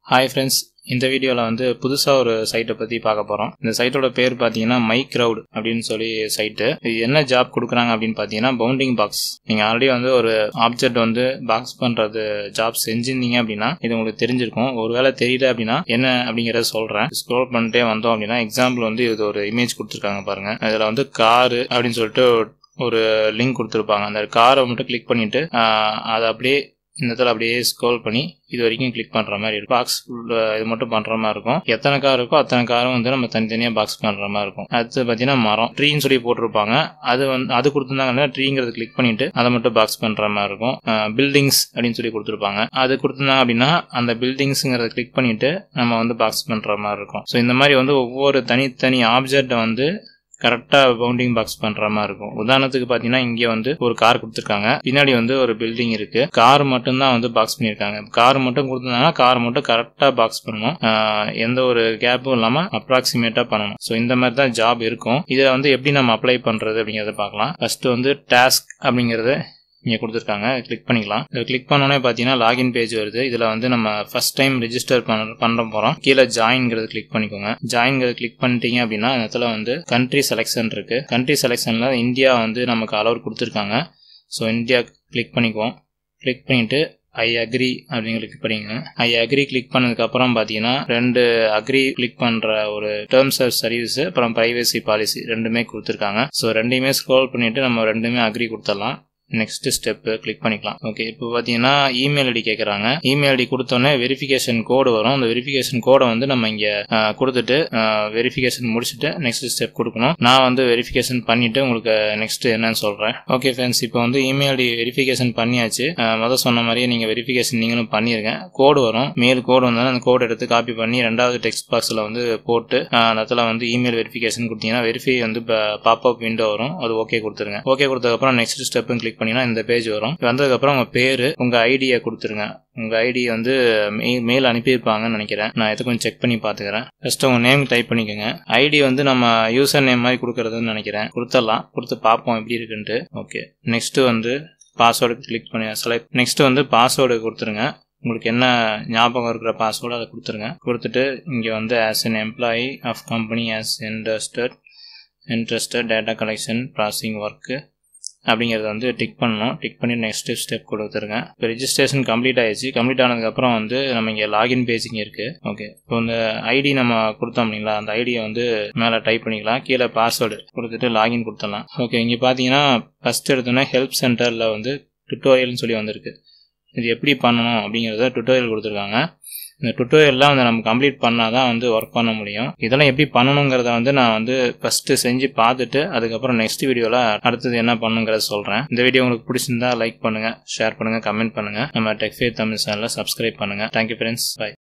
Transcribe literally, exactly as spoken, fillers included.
Hi friends, இந்த வீடியோல வந்து புதுசா ஒரு சைட்டை பத்தி பார்க்க போறோம். இந்த சைட்டோட பேர் பாத்தீங்கன்னா மை கிரவுட் அப்படின்னு சொல்லி சைட். இது என்ன ஜாப் கொடுக்குறாங்க அப்படின்னு பாத்தீங்கன்னா பவுண்டிங் பாக்ஸ். நீங்க ஆல்ரெடி வந்து ஒரு ஆப்ஜெக்ட் வந்து பாக்ஸ் பண்றது ஜாப் செஞ்சிருந்தீங்க அப்படின்னா இது உங்களுக்கு தெரிஞ்சிருக்கும். ஒருவேளை தெரியல அப்படின்னா என்ன அப்படிங்கறத சொல்றேன். ஸ்க்ரோல் பண்ணிட்டே வந்தோம் அப்படின்னா எக்ஸாம்பிள் வந்து இது ஒரு இமேஜ் கொடுத்துருக்காங்க பாருங்க. இதுல வந்து காரு அப்படின்னு சொல்லிட்டு ஒரு லிங்க் கொடுத்துருப்பாங்க. அந்த காரை மட்டும் கிளிக் பண்ணிட்டு அதை அப்படியே இந்த இடத்துல அப்படியே ஸ்க்ரோல் பண்ணி இது வரைக்கும் கிளிக் பண்ற மாதிரி இருக்கும். பாக்ஸ் இது மட்டும் பண்ற மாதிரி இருக்கும். எத்தனை கார் இருக்கோ அத்தனை காரும் வந்து நம்ம தனித்தனியா பாக்ஸ் பண்ற மாதிரி இருக்கும். அடுத்து பாத்தீங்கன்னா மரம் ட்ரீன்னு சொல்லி போட்டிருப்பாங்க. அது வந்து அது கொடுத்துருந்தாங்கன்னா ட்ரீங்கிறது கிளிக் பண்ணிட்டு அதை மட்டும் பாக்ஸ் பண்ற மாதிரி இருக்கும். பில்டிங்ஸ் அப்படின்னு சொல்லி கொடுத்துருப்பாங்க. அது கொடுத்துருந்தாங்க அப்படின்னா அந்த பில்டிங்ஸ்ங்கிறத கிளிக் பண்ணிட்டு நம்ம வந்து பாக்ஸ் பண்ற மாதிரி இருக்கும். ஸோ இந்த மாதிரி வந்து ஒவ்வொரு தனித்தனி ஆப்ஜெக்ட் வந்து கரெக்டா பவுண்டிங் பாக்ஸ் பண்ற மாதிரி இருக்கும். உதாரணத்துக்கு பாத்தீங்கன்னா இங்க வந்து ஒரு கார் கொடுத்துருக்காங்க, பின்னாடி வந்து ஒரு பில்டிங் இருக்கு. கார் மட்டும் தான் வந்து பாக்ஸ் பண்ணிருக்காங்க. கார் மட்டும் கொடுத்துருந்தாங்கன்னா கார் மட்டும் கரெக்டா பாக்ஸ் பண்ணணும், எந்த ஒரு கேப்பும் இல்லாம அப்ராக்சிமேட்டா பண்ணணும். ஸோ இந்த மாதிரி தான் ஜாப் இருக்கும். இதை வந்து எப்படி நம்ம அப்ளை பண்றது அப்படிங்கறத பார்க்கலாம். ஃபர்ஸ்ட் வந்து டாஸ்க் அப்படிங்கறது இங்க கொடுத்துருக்காங்க, கிளிக் பண்ணிக்கலாம். இதை கிளிக் பண்ணோன்னே பார்த்தீங்கன்னா லாகின் பேஜ் வருது. இதில் வந்து நம்ம ஃபர்ஸ்ட் டைம் ரெஜிஸ்டர் பண்ண பண்ண போகிறோம். கீழே ஜாயின்ங்கிறது கிளிக் பண்ணிக்கோங்க. ஜாயின்ங்கிறது கிளிக் பண்ணிட்டீங்க அப்படின்னா இந்த இடத்துல வந்து கண்ட்ரி செலெக்ஷன் இருக்கு. கண்ட்ரி செலெக்ஷன்ல இந்தியா வந்து நமக்கு அலோட் கொடுத்துருக்காங்க. ஸோ இந்தியா கிளிக் பண்ணிக்குவோம். கிளிக் பண்ணிட்டு ஐ அக்ரி அப்படிங்கிற கிளிக் பண்ணிங்க. ஐ அக்ரி கிளிக் பண்ணதுக்கு அப்புறம் பாத்தீங்கன்னா ரெண்டு அக்ரி கிளிக் பண்ற ஒரு டேர்ம்ஸ் ஆஃப் சர்வீஸ் அப்புறம் பிரைவசி பாலிசி ரெண்டுமே கொடுத்துருக்காங்க. ஸோ ரெண்டையுமே ஸ்க்ரோல் பண்ணிட்டு நம்ம ரெண்டுமே அக்ரி கொடுத்துடலாம். நெக்ஸ்ட் ஸ்டெப் கிளிக் பண்ணிக்கலாம். ஓகே, இப்போ பார்த்தீங்கன்னா இமெயில் ஐடி கேட்குறாங்க. இமெயில் ஐடி கொடுத்தோன்னே வெரிஃபிகேஷன் கோடு வரும். அந்த வெரிஃபிகேஷன் கோடை வந்து நம்ம இங்கே கொடுத்துட்டு வெரிஃபிகேஷன் முடிச்சுட்டு நெக்ஸ்ட் ஸ்டெப் கொடுக்கணும். நான் வந்து வெரிஃபிகேஷன் பண்ணிட்டு உங்களுக்கு நெக்ஸ்ட் என்னன்னு சொல்றேன். ஓகே ஃப்ரெண்ட்ஸ், இப்போ வந்து இமெயில் ஐடி வெரிஃபிகேஷன் பண்ணியாச்சு. முதல் சொன்ன மாதிரியே நீங்க வெரிஃபிகேஷன் நீங்களும் பண்ணிருங்க. கோடு வரும், மெயில் கோடு வந்தாலும் அந்த கோடு எடுத்து காப்பி பண்ணி ரெண்டாவது டெக்ஸ்ட் பாக்ஸ்ல வந்து போட்டு அந்த இடத்துல வந்து இமெயில் வெரிஃபிகேஷன் கொடுத்தீங்கன்னா வெரிஃபை வந்து பாப் அப் விண்டோ வரும். அது ஓகே கொடுத்துருங்க. ஓகே கொடுத்ததுக்கப்புறம் நெக்ஸ்ட் ஸ்டெப் கிளிக் பண்ணினா இந்த பேஜ் வரும். வந்ததுக்கு அப்புறம் உங்க பேரு உங்க ஐடியை கொடுத்துருங்க. உங்க ஐடி வந்து மெயில் அனுப்பியிருப்பாங்கன்னு நினைக்கிறேன். நான் எது கொஞ்சம் செக் பண்ணி பாத்துக்கிறேன். ஃபர்ஸ்ட் உங்க நேம் டைப் பண்ணிக்கோங்க. ஐடி வந்து நம்ம யூசர் நேம் மாதிரி கொடுக்கறதுன்னு நினைக்கிறேன். கொடுத்துடலாம். கொடுத்து பார்ப்போம் எப்படி இருக்குன்ட்டு. ஓகே, நெக்ஸ்ட் வந்து பாஸ்வேர்டு கிளிக் பண்ணி செலக்ட். நெக்ஸ்ட் வந்து பாஸ்வேர்டு கொடுத்துருங்க. உங்களுக்கு என்ன ஞாபகம் இருக்கிற பாஸ்வேர்டு அதை கொடுத்துருங்க. கொடுத்துட்டு இங்க வந்து as an employee of company as interested interested data collection processing work அப்படிங்கிறத வந்து டிக் பண்ணணும். டிக் பண்ணி நெக்ஸ்ட் ஸ்டெப் கொடுத்துருங்க. இப்போ ரெஜிஸ்ட்ரேஷன் கம்ப்ளீட் ஆயிடுச்சு. கம்ப்ளீட் ஆனதுக்கப்புறம் வந்து நம்ம இங்கே லாகின் பேஜ் இங்கே இருக்கு. ஓகே, இப்போ இந்த ஐடி நம்ம கொடுத்தோம் இல்லைங்களா, அந்த ஐடியை வந்து மேலே டைப் பண்ணிக்கலாம். கீழே பாஸ்வேர்டு கொடுத்துட்டு லாகின் கொடுத்துடலாம். ஓகே, இங்கே பார்த்தீங்கன்னா ஃபர்ஸ்ட் எடுத்தோன்னா ஹெல்ப் சென்டரில் வந்து டுட்டோரியல்னு சொல்லி வந்திருக்கு. இது எப்படி பண்ணணும் அப்படிங்கிறத டுட்டோரியல் கொடுத்துருக்காங்க. இந்த டுட்டோரியல்லாம் வந்து நம்ம கம்ப்ளீட் பண்ணாதான் வந்து ஒர்க் பண்ண முடியும். இதெல்லாம் எப்படி பண்ணணுங்கிறத வந்து நான் வந்து ஃபர்ஸ்ட் செஞ்சு பார்த்துட்டு அதுக்கப்புறம் நெக்ஸ்ட் வீடியோல அடுத்தது என்ன பண்ணுங்கிறத சொல்றேன். இந்த வீடியோ உங்களுக்கு பிடிச்சிருந்தா லைக் பண்ணுங்க, ஷேர் பண்ணுங்க, கமெண்ட் பண்ணுங்க. நம்ம டெக் ஃபேர் தமிழ் சேனலை சப்ஸ்கிரைப் பண்ணுங்க. Thank you friends, by.